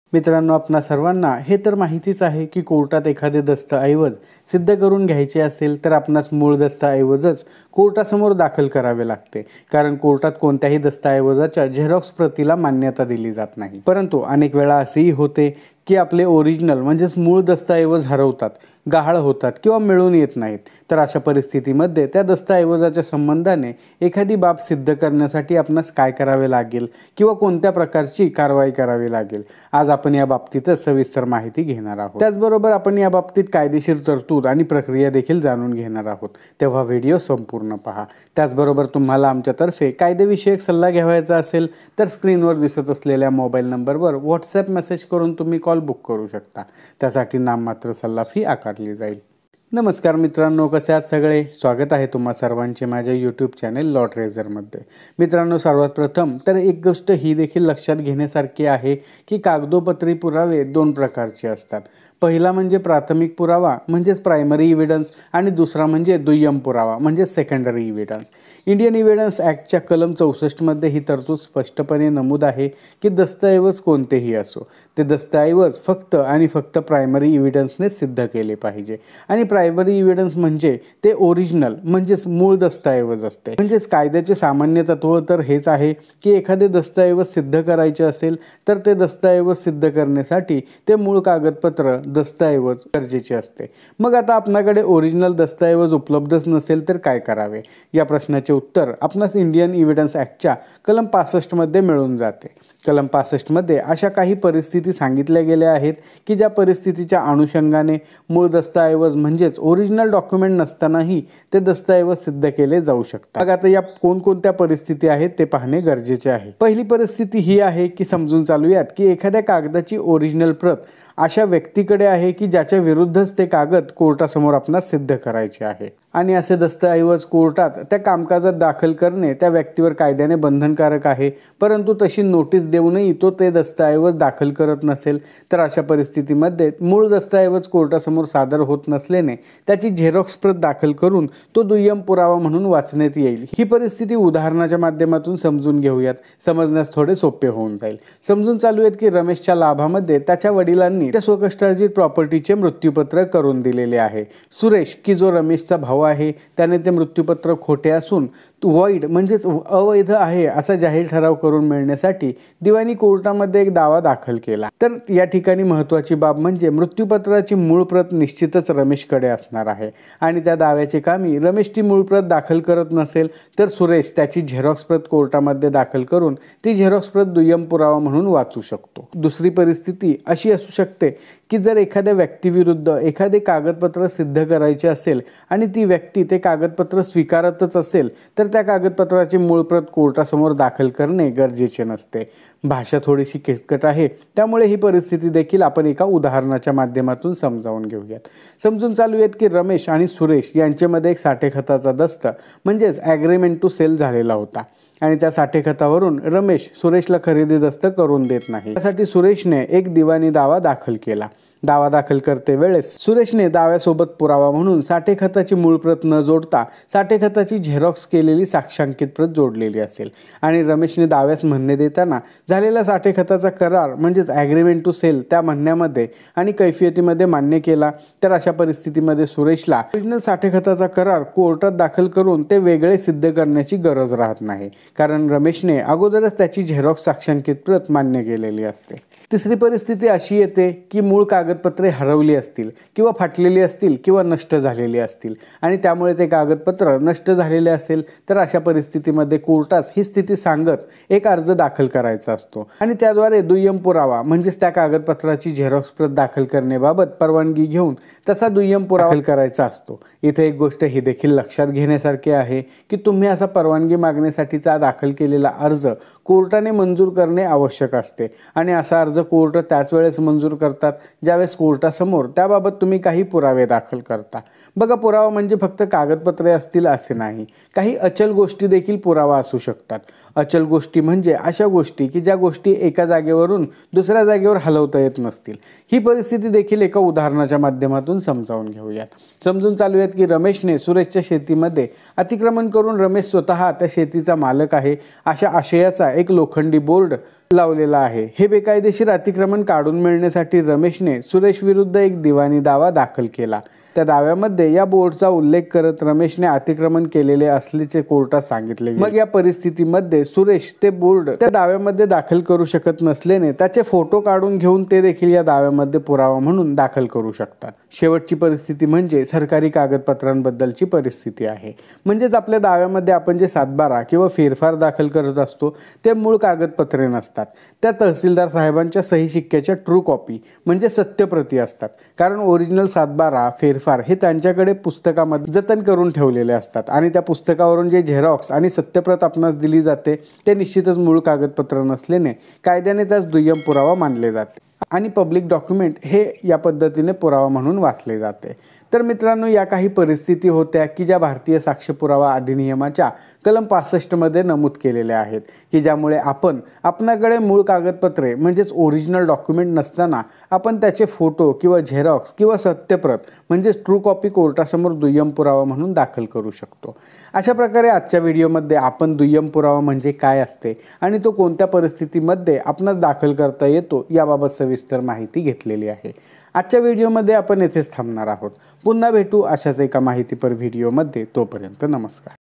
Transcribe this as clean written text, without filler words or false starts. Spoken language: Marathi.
मित्रांनो, आपणा सर्वांना हे तर माहितीच आहे की कोर्टात एखादे दस्तऐवज सिद्ध करून घ्यायचे असेल तर आपणास मूळ दस्तऐवजच कोर्टासमोर दाखल करावे लागते, कारण कोर्टात कोणत्याही दस्तऐवजाच्या झेरॉक्स प्रतीला मान्यता दिली जात नाही। परंतु अनेक वेळा असेही होते की आपले ओरिजिनल म्हणजेच मूळ दस्तऐवज हरवतात, गहाळ होतात किंवा मिळून येत नाहीत। तर अशा परिस्थितीमध्ये त्या दस्तऐवजाच्या संबंधाने एखादी बाब सिद्ध करण्यासाठी आपणास काय करावे लागेल किंवा कोणत्या प्रकारची कारवाई करावी लागेल, आज आपण या बाबतीतच सविस्तर माहिती घेणार आहोत। त्याचबरोबर आपण या बाबतीत कायदेशीर तरतूद आणि प्रक्रिया देखील जाणून घेणार आहोत, तेव्हा व्हिडिओ संपूर्ण पहा। त्याचबरोबर तुम्हाला आमच्यातर्फे कायदेविषयक सल्ला घ्यायचा असेल तर स्क्रीनवर दिसत असलेल्या मोबाईल नंबरवर व्हॉट्सॲप मेसेज करून तुम्ही कॉल बुक करू शकता। त्यासाठी नाममात्र सल्ला फी आकारली जाईल। नमस्कार मित्रांनो, कसे आहात सगळे? स्वागत आहे तुम्हा सर्वांचे माझ्या यूट्यूब चॅनल लॉ ट्रेझरमध्ये। मित्रांनो, सर्वात प्रथम तर एक गोष्ट ही देखील लक्षात घेण्यासारखी आहे की कागदोपत्री पुरावे दोन प्रकारचे असतात। पहिला म्हणजे प्राथमिक पुरावा म्हणजेच प्रायमरी इव्हिडन्स आणि दुसरा म्हणजे दुय्यम पुरावा म्हणजे सेकंडरी इव्हिडन्स। इंडियन इव्हिडन्स ॲक्टच्या कलम 64 मध्ये ही तरतूद स्पष्टपणे नमूद आहे की दस्तऐवज कोणतेही असो, ते दस्तऐवज फक्त आणि फक्त प्रायमरी इव्हिडन्सने सिद्ध केले पाहिजे। आणि प्रायमरी इव्हिडन्स म्हणजे ते ओरिजिनल म्हणजेच मूळ दस्तऐवज असते। म्हणजेच कायद्याचे सामान्य तत्व तर हेच आहे की एखादे दस्तऐवज सिद्ध करायचे असेल तर ते दस्तऐवज सिद्ध करण्यासाठी ते मूळ कागदपत्र दस्तऐवज गरजेचे असते। मग आता आपल्याकडे ओरिजिनल दस्तऐवज उपलब्धच नसेल तर काय करावे, या प्रश्नाचे उत्तर आपणास इंडियन इव्हिडन्स ॲक्टच्या कलम 65 मध्ये मिळून जाते। कलम 65 मध्ये अशा काही परिस्थिती सांगितल्या गेल्या आहेत की ज्या परिस्थितीच्या अनुषंगाने मूळ दस्तऐवज म्हणजेच ओरिजिनल डॉक्युमेंट नसतानाही ते दस्तऐवज सिद्ध केले जाऊ शकतात। मग आता या कोणकोणत्या परिस्थिती आहेत ते पाहणे गरजेचे आहे। पहिली परिस्थिती ही आहे की समजून चालूयात की एखाद्या कागदाची ओरिजिनल प्रत अशा व्यक्तीकडे आहे की ज्याच्या विरुद्धच ते कागद कोर्टासमोर आपणास सिद्ध करायचे आहे, आणि असे दस्तऐवज कोर्टात त्या कामकाजात दाखल करणे त्या व्यक्तीवर कायद्याने बंधनकारक आहे। परंतु तशी नोटीस देऊनही तो ते दस्तऐवज दाखल करत नसेल तर अशा परिस्थितीमध्ये मूळ दस्तऐवज कोर्टासमोर सादर होत नसल्याने त्याची झेरॉक्स प्रत दाखल करून तो दुय्यम पुरावा म्हणून वाचण्यात येईल। ही परिस्थिती उदाहरणाच्या माध्यमातून समजून घेऊयात, समजण्यास थोडे सोपे होऊन जाईल। समजून चालूयात की रमेशच्या लाभामध्ये त्याच्या वडिलांनी त्या स्वकष्टार्जित प्रॉपर्टीचे मृत्यूपत्र करून दिलेले आहे। सुरेश की जो रमेशचा भाऊ आहे त्याने ते मृत्यूपत्र खोटे असून वॉइड म्हणजेच अवैध आहे असा जाहीर ठराव करून मिळण्यासाठी दिवाणी कोर्टामध्ये एक दावा दाखल केला। तर या ठिकाणी महत्त्वाची बाब म्हणजे मृत्यूपत्राची मूळ प्रत निश्चितच रमेशकडे असणार आहे, आणि त्या दाव्याचे कामी रमेश ती मूळ प्रत दाखल करत नसेल तर सुरेश त्याची झेरॉक्स प्रत कोर्टामध्ये दाखल करून ती झेरॉक्स प्रत दुय्यम पुरावा म्हणून वाचू शकतो। दुसरी परिस्थिती अशी असू शकते की जर एखाद्या व्यक्तीविरुद्ध एखादे कागदपत्र सिद्ध करायचे असेल आणि ती व्यक्ती ते कागदपत्र स्वीकारतच असेल तर त्या कागदपत्राची मूळ प्रत कोर्टासमोर दाखल करणे गरजेचे नसते। भाषा थोडीशी किचकट आहे, त्यामुळे ही परिस्थिती देखील आपण एका उदाहरणाच्या माध्यमातून समजावून घेऊयात। समजून चालूयात की रमेश आणि सुरेश यांच्यामध्ये एक साठेखताचा दस्त म्हणजेच ॲग्रीमेंट टू सेल झालेला होता, आणि त्या साठेखतावरून रमेश सुरेशला खरेदी दस्त करून देत नाही। त्यासाठी सुरेशने एक दिवाणी दावा दाखल केला। दावा दाखल करते वेळेस सुरेशने दाव्यासोबत पुरावा म्हणून साठेखताची मूळ प्रत न जोडता साठेखताची झेरॉक्स केलेली साक्षांकित प्रत जोडलेली असेल, आणि रमेशने दाव्यास म्हणणे देताना झालेला साठेखताचा करार म्हणजेच ॲग्रीमेंट टू सेल त्या म्हणण्यामध्ये आणि कैफियतीमध्ये मान्य केला, तर अशा परिस्थितीमध्ये सुरेशला ओरिजिनल साठेखताचा करार कोर्टात दाखल करून ते वेगळे सिद्ध करण्याची गरज राहत नाही, कारण रमेशने अगोदरच त्याची झेरॉक्स साक्षांकित प्रत मान्य केलेली असते। तिसरी परिस्थिती अशी येते की मूळ कागदपत्रे हरवली असतील किंवा फाटलेली असतील किंवा नष्ट झालेली असतील, आणि त्यामुळे ते कागदपत्र नष्ट झालेले असेल तर अशा परिस्थितीमध्ये कोर्टास ही स्थिती सांगत एक अर्ज दाखल करायचा असतो, आणि त्याद्वारे दुय्यम पुरावा म्हणजेच त्या कागदपत्राची झेरॉक्स प्रत दाखल करण्याबाबत परवानगी घेऊन तसा दुय्यम पुरावा दाखल करायचा असतो। इथे एक गोष्ट ही देखील लक्षात घेण्यासारखी आहे की तुम्ही असा परवानगी मागण्यासाठीचा दाखल केलेला अर्ज कोर्टाने मंजूर करणे आवश्यक असते, आणि असा अर्ज कोर्ट त्याच वेळेस मंजूर करतात ज्यावेळेस कोर्टासमोर त्याबाबत तुम्ही काही पुरावे दाखल करता। बघा, पुरावा म्हणजे फक्त कागदपत्रे असतील असे नाही, काही अचल गोष्टी देखील पुरावा असू शकतात। अचल गोष्टी म्हणजे अशा गोष्टी की ज्या गोष्टी एका जागेवरून दुसऱ्या जागेवर हलवता येत नसतील। ही परिस्थिती देखील एका उदाहरणाच्या माध्यमातून समजावून घेऊयात। समजून चालूयात की रमेशने सुरेशच्या शेतीमध्ये अतिक्रमण करून रमेश स्वतः त्या शेतीचा मालक आहे अशा आशयाचा एक लोखंडी बोर्ड लावलेला आहे। हे बेकायदेशीर अतिक्रमण काढून मिळण्यासाठी रमेशने सुरेश विरुद्ध एक दिवाणी दावा दाखल केला। त्या दाव्यामध्ये या बोर्डचा उल्लेख करत रमेशने अतिक्रमण केलेले असल्याचे कोर्टात सांगितले। मग या परिस्थितीमध्ये सुरेश ते बोर्ड त्या दाव्यामध्ये दाखल करू शकत नसल्याने त्याचे फोटो काढून घेऊन ते देखील या दाव्यामध्ये पुरावा म्हणून दाखल करू शकतात। शेवटची परिस्थिती म्हणजे सरकारी कागदपत्रांबद्दलची परिस्थिती आहे। म्हणजेच आपल्या दाव्यामध्ये आपण जे सातबारा किंवा फेरफार दाखल करत असतो ते मूळ कागदपत्रे नसतात, त्या तहसीलदार साहेबांच्या सही शिक्क्याच्या ट्रू कॉपी म्हणजे सत्यप्रती असतात। कारण ओरिजिनल सातबारा फेरफार हे त्यांच्याकडे पुस्तकामध्ये जतन करून ठेवलेले असतात आणि त्या पुस्तकावरून जे झेरॉक्स आणि सत्यप्रत आपणास दिली जाते ते निश्चितच मूळ कागदपत्र नसल्याने कायद्याने त्यास दुय्यम पुरावा मानले जाते आणि पब्लिक डॉक्युमेंट हे या पद्धतीने पुरावा म्हणून वाचले जाते। तर मित्रांनो, या काही परिस्थिती होत्या की ज्या भारतीय साक्ष पुरावा अधिनियमाच्या कलम 65 मध्ये नमूद केलेल्या आहेत की ज्यामुळे आपणाकडे मूळ कागदपत्रे म्हणजेच ओरिजिनल डॉक्युमेंट नसताना आपण त्याचे फोटो किंवा झेरॉक्स किंवा सत्यप्रत म्हणजे ट्रू कॉपी कोर्टासमोर दुय्यम पुरावा म्हणून दाखल करू शकतो। अशा प्रकारे आजच्या व्हिडिओमध्ये आपण दुय्यम पुरावा म्हणजे काय असते आणि तो कोणत्या परिस्थितीमध्ये आपणास दाखल करता येतो याबाबत सविस्तर माहिती घेतलेली आहे। आजच्या व्हिडिओमध्ये आपण येथेच थांबणार आहोत। पुन्हा भेटू अशाच एका माहितीपर व्हिडिओमध्ये। तोपर्यंत नमस्कार।